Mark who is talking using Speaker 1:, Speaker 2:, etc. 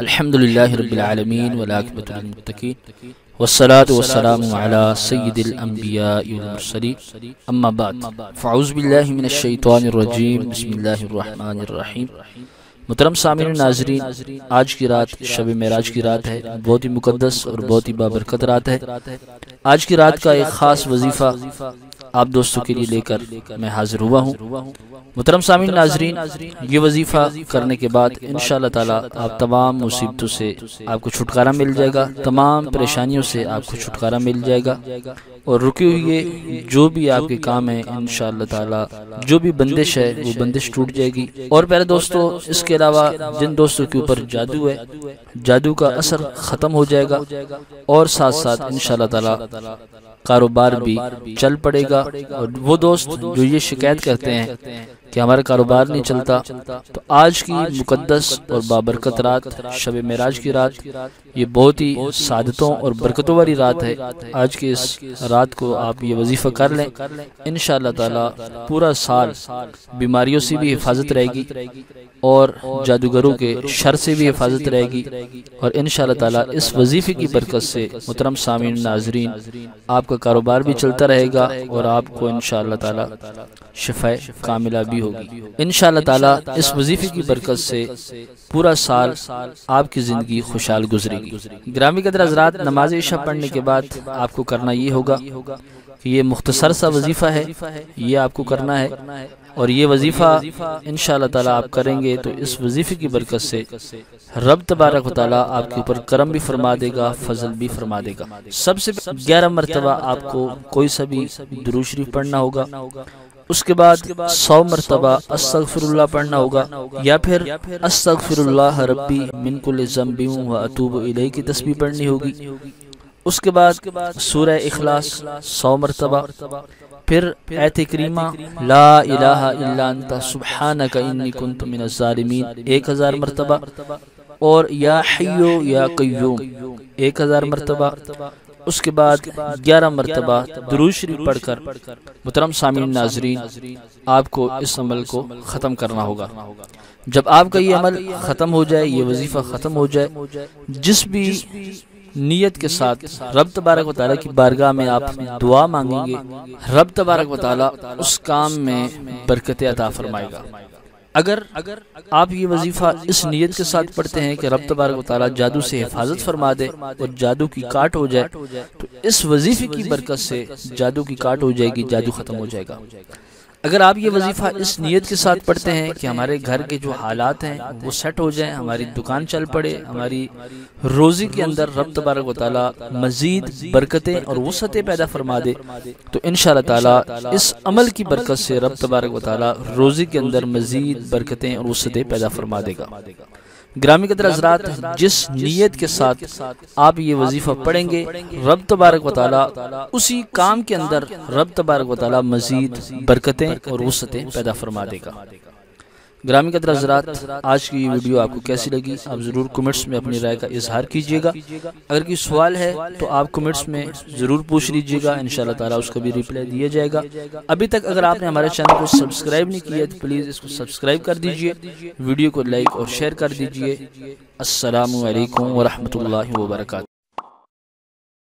Speaker 1: الحمدللہ رب العالمین والعاقبۃ للمتقین والصلاة والسلام علی سید الانبیاء والمرسلین اما بعد فاعوذ باللہ من الشیطان الرجیم بسم اللہ الرحمن الرحیم۔ محترم سامعین و ناظرین، آج کی رات شب معراج کی رات ہے، بہت ہی مقدس اور بہت ہی بابرکت رات ہے۔ آج کی رات کا ایک خاص وظیفہ آپ دوستوں کے لیے لے کر میں حاضر ہوا ہوں۔ محترم سامعین ناظرین، یہ وظیفہ کرنے کے بعد انشاءاللہ تعالی آپ تمام مصیبتوں سے آپ کو چھٹکارا مل جائے گا، تمام پریشانیوں سے آپ کو چھٹکارا مل جائے گا، اور رکے ہوئے جو بھی آپ کے کام ہیں انشاءاللہ تعالی جو بھی بندش ہے وہ بندش ٹوٹ جائے گی۔ اور پیارے دوستوں، اس کے علاوہ جن دوستوں کے اوپر جادو ہے، جادو کا اثر ختم ہو جائے گا، اور ساتھ ساتھ انشاءاللہ تعالی کاروبار بھی چل پڑے گا۔ اور وہ دوست جو یہ شکایت کرتے ہیں کہ ہمارا کاروبار نہیں چلتا، تو آج کی مقدس اور بابرکت رات شب معراج کی رات یہ بہت ہی سعادتوں اور برکتوں والی رات ہے۔ آج کی اس رات کو آپ یہ وظیفہ کر لیں، انشاءاللہ تعالی پورا سال بیماریوں سے بھی حفاظت رہے گی، اور جادوگروں کے شر سے بھی حفاظت رہے گی، اور انشاءاللہ تعالی اس وظیفے کی برکت سے محترم سامعین ناظرین آپ کا کاروبار بھی چلتا رہے گا، اور آپ کو انشاءاللہ تعالی شفاء کاملہ بھی ہوگی۔ انشاءاللہ تعالی اس وظیفے کی برکت سے پورا سال آپ کی زندگی خوشحال گزرے گی۔ گرامی قدر حضرات، نماز عشاء پڑھنے کے بعد آپ کو کرنا یہ ہوگا کہ یہ مختصر سا وظیفہ ہے، یہ آپ کو کرنا ہے، اور یہ وظیفہ انشاءاللہ تعالی آپ کریں گے تو اس وظیفے کی برکت سے رب تبارک و تعالی آپ کے اوپر کرم بھی فرما دے گا، فضل بھی فرما دے گا۔ سب سے 11 مرتبہ آپ کو کوئی سا بھی درود شریف پڑھنا ہوگا، اس کے بعد 100 مرتبہ استغفر اللہ پڑھنا ہوگا، یا پھر استغفر اللہ ربی من کل ذنب و اتوب الیہ کی تسبیح پڑھنی ہوگی۔ اس کے بعد سورہ اخلاص 100 مرتبہ، پھر آیت کریمہ لا الہ الا انت سبحانک انی کنت من الظالمین 1000 مرتبہ، اور یا حیو یا قیوم 1000 مرتبہ۔ اس کے بعد 11 مرتبہ درود شریف پڑھ کر محترم سامعین ناظرین آپ کو اس عمل کو ختم کرنا ہوگا۔ جب آپ کا یہ عمل ختم ہو جائے، یہ وظیفہ ختم ہو جائے، جس بھی نیت کے ساتھ رب تبارک و تعالیٰ کی بارگاہ میں آپ دعا مانگیں گے، رب تبارک و تعالیٰ اس کام میں برکت عطا فرمائے گا۔ اگر آپ یہ وظیفہ اس نیت کے ساتھ پڑھتے ہیں کہ رب تبارک و تعالیٰ جادو سے حفاظت فرما دے اور جادو کی کاٹ ہو جائے، تو اس وظیفے کی برکت سے جادو کی کاٹ ہو جائے گی، جادو ختم ہو جائے گا۔ اگر آپ یہ وظیفہ اس نیت کے ساتھ پڑھتے ہیں کہ ہمارے گھر کے جو حالات ہیں وہ سیٹ ہو جائیں، ہماری دکان چل پڑے، ہماری روزی کے اندر رب تبارک و تعالیٰ مزید برکتیں اور وسعتیں پیدا فرما دے، تو انشاءاللہ تعالیٰ اس عمل کی برکت سے رب تبارک و تعالیٰ روزی کے اندر مزید برکتیں اور وسعتیں پیدا فرما دے گا۔ گرامی قدر حضرات، جس نیت کے ساتھ آپ یہ وظیفہ پڑھیں گے، رب تبارک و تعالیٰ اسی کام کے اندر رب تبارک و تعالیٰ مزید برکتیں اور وسعتیں پیدا فرما دے گا۔ گرامی قدر حضرات، آج کی یہ ویڈیو آپ کو کیسی لگی آپ ضرور کمنٹس میں اپنی رائے کا اظہار کیجیے گا۔ اگر کوئی سوال ہے تو آپ کمنٹس میں ضرور پوچھ لیجیے گا، انشاءاللہ تعالیٰ اس کا بھی ریپلائی دیا جائے گا۔ ابھی تک اگر آپ نے ہمارے چینل کو سبسکرائب نہیں کیا تو پلیز اس کو سبسکرائب کر دیجیے، ویڈیو کو لائک اور شیئر کر دیجیے۔ السلام علیکم ورحمۃ اللہ وبرکاتہ۔